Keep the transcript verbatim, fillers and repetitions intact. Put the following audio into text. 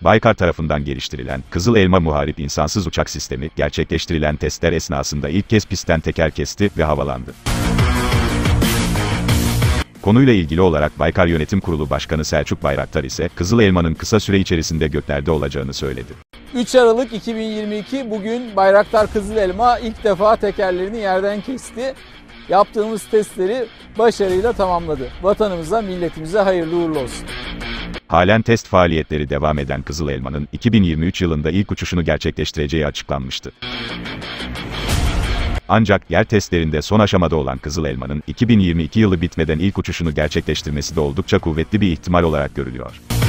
Baykar tarafından geliştirilen Kızıl Elma muharip insansız uçak sistemi, gerçekleştirilen testler esnasında ilk kez pistten teker kesti ve havalandı. Konuyla ilgili olarak Baykar Yönetim Kurulu Başkanı Selçuk Bayraktar ise, Kızıl Elma'nın kısa süre içerisinde göklerde olacağını söyledi. üç Aralık iki bin yirmi iki, bugün Bayraktar Kızıl Elma ilk defa tekerlerini yerden kesti. Yaptığımız testleri başarıyla tamamladı. Vatanımıza, milletimize hayırlı uğurlu olsun. Halen test faaliyetleri devam eden Kızıl Elma'nın iki bin yirmi üç yılında ilk uçuşunu gerçekleştireceği açıklanmıştı. Ancak yer testlerinde son aşamada olan Kızıl Elma'nın iki bin yirmi iki yılı bitmeden ilk uçuşunu gerçekleştirmesi de oldukça kuvvetli bir ihtimal olarak görülüyor.